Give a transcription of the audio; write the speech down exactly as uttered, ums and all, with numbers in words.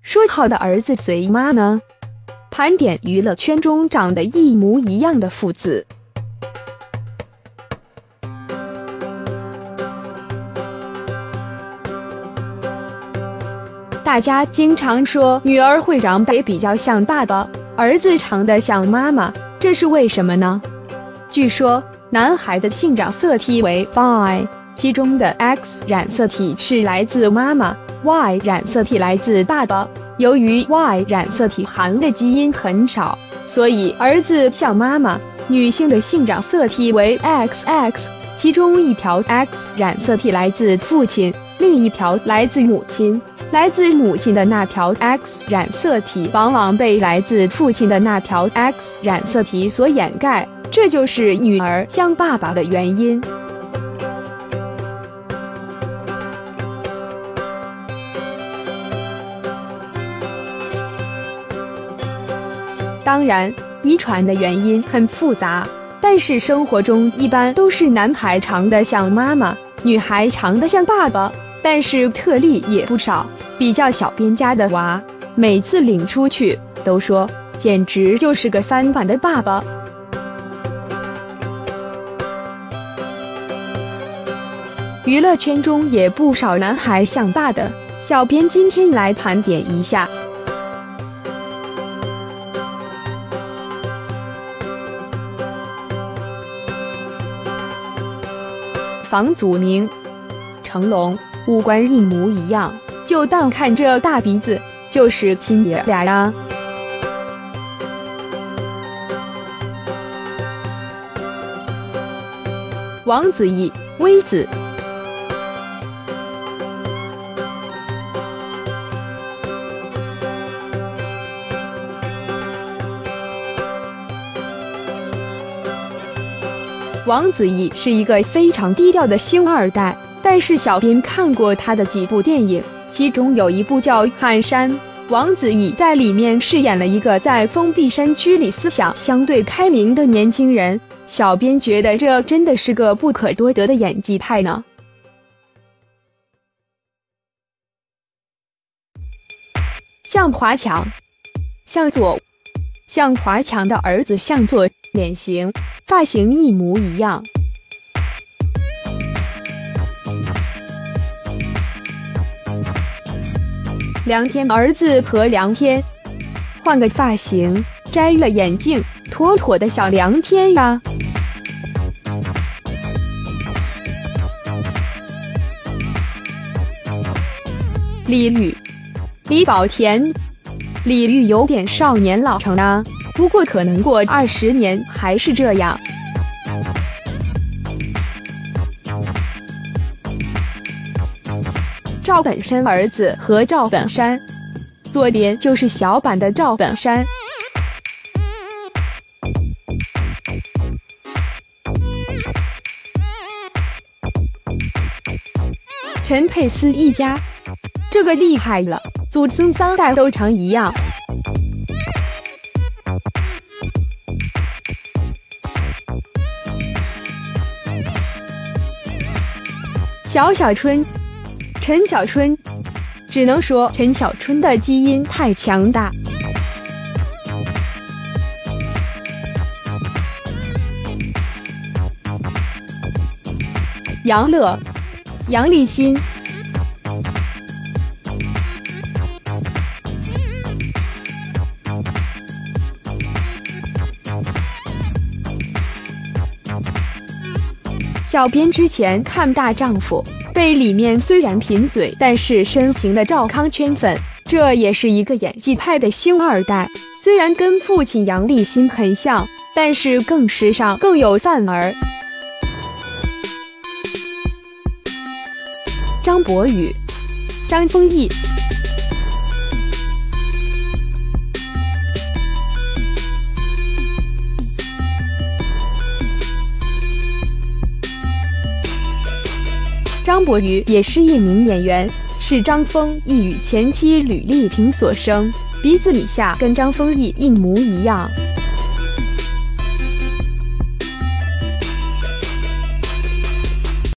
说好的儿子随妈呢？盘点娱乐圈中长得一模一样的父子。大家经常说女儿会长得比较像爸爸，儿子长得像妈妈，这是为什么呢？据说男孩的性染色体为 Y， 其中的 X 染色体是来自妈妈， Y 染色体来自爸爸。由于 Y 染色体含的基因很少，所以儿子像妈妈。女性的性染色体为 X X， 其中一条 X 染色体来自父亲，另一条来自母亲。来自母亲的那条 X 染色体往往被来自父亲的那条 X 染色体所掩盖，这就是女儿像爸爸的原因。当然，遗传的原因很复杂，但是生活中一般都是男孩长得像妈妈，女孩长得像爸爸。但是特例也不少，比较小编家的娃，每次领出去都说简直就是个翻版的爸爸。娱乐圈中也不少男孩像爸的，小编今天来盘点一下。房祖名、成龙五官一模一样，就单看这大鼻子就是亲爷俩呀。王子异、威子。王子异是一个非常低调的星二代，但是小编看过他的几部电影，其中有一部叫《寒山》，王子异在里面饰演了一个在封闭山区里思想相对开明的年轻人，小编觉得这真的是个不可多得的演技派呢。向华强、向左、向华强的儿子向左，脸型、发型一模一样。梁天儿子和梁天，换个发型，摘了眼镜，妥妥的小梁天呀。李律、李保田，李律有点少年老成啊，不过可能过二十年还是这样。赵本山儿子和赵本山，左边就是小版的赵本山。陈佩斯一家，这个厉害了，祖孙三代都长一样。小小春、陈小春，只能说陈小春的基因太强大。杨乐、杨立新，小编之前看《大丈夫》，被里面虽然贫嘴但是深情的赵康圈粉，这也是一个演技派的星二代，虽然跟父亲杨立新很像，但是更时尚更有范儿。张博宇、张丰毅，张博宇也是一名演员，是张丰毅与前妻吕丽萍所生，鼻子以下跟张丰毅一模一样。